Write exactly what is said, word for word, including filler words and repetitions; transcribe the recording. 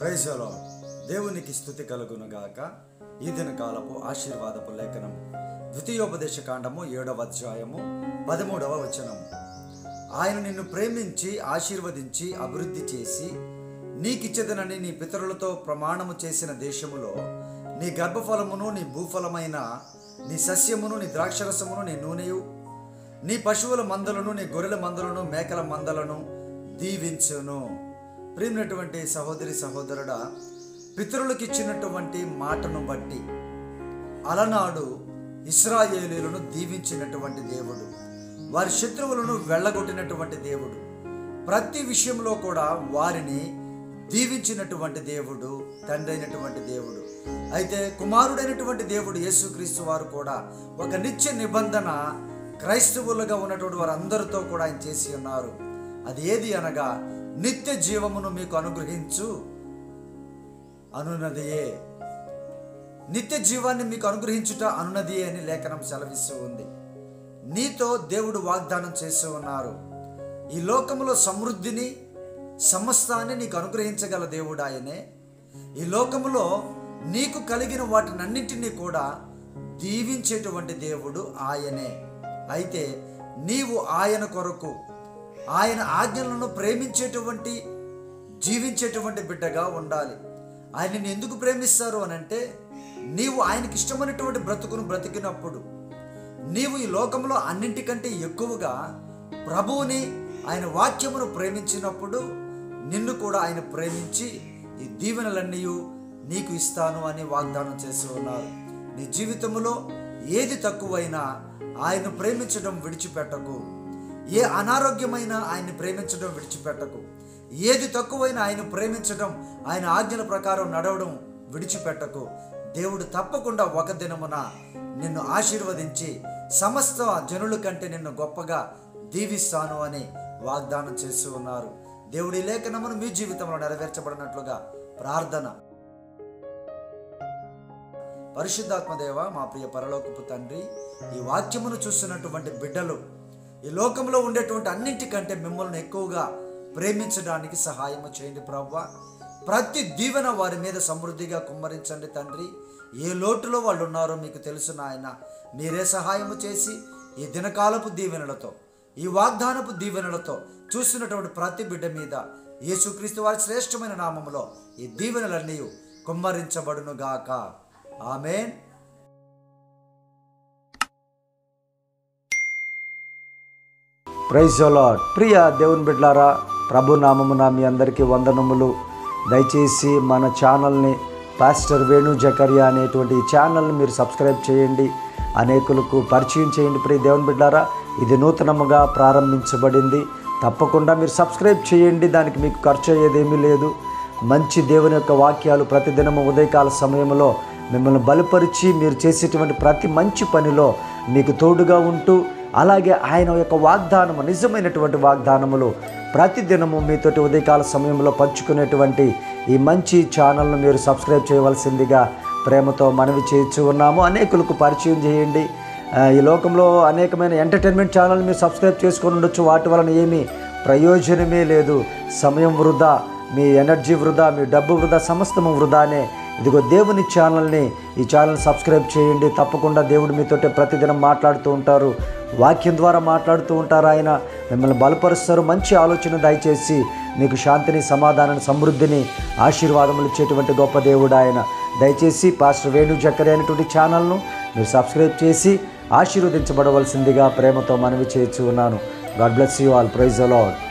Praise the lord. దేవునికి స్తుతి కలుగునుగాక. ఈ దిన కాలపు ఆశీర్వాదపు లేఖనం ద్వితీయోపదేశ కాండము ఏడవ అధ్యాయము పదమూడవ వచనము. ఆయన నిన్ను ప్రేమించి ఆశీర్వదించి అభివృద్ధి చేసి నీకిచ్చేదనని నీ పితరులతో ప్రమాణము చేసిన దేశములో నీ గర్భఫలమును నీ భూఫలమైన నీ సస్యమును నీ ద్రాక్షరసమును నీ నూనెయు నీ పశువుల మందలను నీ గొర్రెల మందలను మేకల మందలను దీవించును. ప్రియమైనటువంటి సహోదరి సహోదరుడా, పితరులకు ఇచ్చినటువంటి మాటను బట్టి అలనాడు ఇశ్రాయేలీయులను దీవించినటువంటి దేవుడు, వారి శత్రువులను వెళ్ళగొట్టినటువంటి దేవుడు, ప్రతి విషయంలో కూడా వారిని దీవించినటువంటి దేవుడు, తండ్రి అయినటువంటి దేవుడు. అయితే కుమారుడైనటువంటి దేవుడు యేసుక్రీస్తు వారు కూడా ఒక నిత్య నిబంధన క్రైస్తవులుగా ఉన్నటువంటి వారందరితో కూడా ఆయన చేసి ఉన్నారు. అది ఏది అనగా నిత్య జీవమును మీకు అనుగ్రహించు అనున్నదియే. నిత్య జీవాన్ని మీకు అనుగ్రహించుట అనున్నదియే అని లేఖనం సెలవిస్తూ ఉంది. నీతో దేవుడు వాగ్దానం చేస్తూ ఉన్నారు. ఈ లోకములో సమృద్ధిని సమస్తాన్ని నీకు అనుగ్రహించగల దేవుడు ఆయనే. ఈ లోకములో నీకు కలిగిన వాటినన్నింటినీ కూడా దీవించేటువంటి దేవుడు ఆయనే. అయితే నీవు ఆయన కొరకు ఆయన ఆజ్ఞలను ప్రేమించేటువంటి జీవించేటువంటి బిడ్డగా ఉండాలి. ఆయనని ఎందుకు ప్రేమిస్తారు అని అంటే, నీవు ఆయనకి ఇష్టమైనటువంటి బ్రతుకును బ్రతికినప్పుడు, నీవు ఈ లోకంలో అన్నింటికంటే ఎక్కువగా ప్రభువుని ఆయన వాక్యమును ప్రేమించినప్పుడు నిన్ను కూడా ఆయన ప్రేమించి ఈ దీవెనలన్నీ నీకు ఇస్తాను అని వాగ్దానం చేస్తూ ఉన్నారు. నీ జీవితంలో ఏది తక్కువైనా ఆయన ప్రేమించడం విడిచిపెట్టకు. ఏ అనారోగ్యమైన ఆయన్ని ప్రేమించడం విడిచిపెట్టకు. ఏది తక్కువైనా ఆయన ప్రేమించడం, ఆయన ఆజ్ఞల ప్రకారం నడవడం విడిచిపెట్టకు. దేవుడు తప్పకుండా ఒక దినమున నిన్ను ఆశీర్వదించి సమస్త జనుల కంటే నిన్ను గొప్పగా దీవిస్తాను అని వాగ్దానం చేస్తూ ఉన్నారు. దేవుడి లేఖనమును మీ జీవితంలో నెరవేర్చబడినట్లుగా ప్రార్థన. పరిశుద్ధాత్మదేవ, మా ప్రియ పరలోకపు తండ్రి, ఈ వాక్యమును చూస్తున్నటువంటి బిడ్డలు ఈ లోకంలో ఉండేటువంటి అన్నింటికంటే మిమ్మల్ని ఎక్కువగా ప్రేమించడానికి సహాయము చేయండి ప్రభువా. ప్రతి దీవెన వారి మీద సమృద్ధిగా కుమ్మరించండి తండ్రి. ఏ లోటులో వాళ్ళు ఉన్నారో మీకు తెలుసు నాయన. మీరే సహాయము చేసి ఈ దినకాలపు దీవెనలతో, ఈ వాగ్దానపు దీవెనలతో చూస్తున్నటువంటి ప్రతి బిడ్డ మీద యేసుక్రీస్తు వారి శ్రేష్టమైన నామములో ఈ దీవెనలన్నీ కుమ్మరించబడునుగాక. ఆమేన్. Praise the Lord. ప్రియ దేవుని బిడ్డలారా, ప్రభు నామమున మీ అందరికీ వందనములు. దయచేసి మన ఛానల్ని పాస్టర్ వేణు జకరియా అనేటువంటి ఈ ఛానల్ని మీరు సబ్స్క్రైబ్ చేయండి, అనేకులకు పరిచయం చేయండి. ప్రియ దేవుని బిడ్డలారా, ఇది నూతనముగా ప్రారంభించబడింది. తప్పకుండా మీరు సబ్స్క్రైబ్ చేయండి. దానికి మీకు ఖర్చు అయ్యేదేమీ లేదు. మంచి దేవుని యొక్క వాక్యాలు ప్రతిదినము ఉదయకాల సమయంలో మిమ్మల్ని బలపరిచి మీరు చేసేటువంటి ప్రతి మంచి పనిలో మీకు తోడుగా ఉంటూ, అలాగే ఆయన యొక్క వాగ్దానము, నిజమైనటువంటి వాగ్దానములు ప్రతిదినము మీతోటి ఉదయకాల సమయంలో పంచుకునేటువంటి ఈ మంచి ఛానల్ను మీరు సబ్స్క్రైబ్ చేయవలసిందిగా ప్రేమతో మనవి చేయించు ఉన్నాము. అనేకులకు పరిచయం చేయండి. ఈ లోకంలో అనేకమైన ఎంటర్టైన్మెంట్ ఛానల్ మీరు సబ్స్క్రైబ్ చేసుకొని ఉండొచ్చు. వాటి వలన ఏమీ ప్రయోజనమే లేదు. సమయం వృధా, మీ ఎనర్జీ వృధా, మీ డబ్బు వృధా, సమస్తము వృధానే. ఇదిగో దేవుని ఛానల్ని, ఈ ఛానల్ సబ్స్క్రైబ్ చేయండి. తప్పకుండా దేవుడు మీతోటే ప్రతిదినం మాట్లాడుతూ ఉంటారు, వాక్యం ద్వారా మాట్లాడుతూ ఉంటారు. ఆయన మిమ్మల్ని బలపరుస్తారు. మంచి ఆలోచన దయచేసి మీకు శాంతిని, సమాధానాన్ని, సమృద్ధిని, ఆశీర్వాదములు ఇచ్చేటువంటి గొప్ప దేవుడు ఆయన. దయచేసి పాస్టర్ వేణు జకరియా అనేటువంటి ఛానల్ను మీరు సబ్స్క్రైబ్ చేసి ఆశీర్వదించబడవలసిందిగా ప్రేమతో మనవి చేయించు ఉన్నాను. God bless you all. Praise the lord.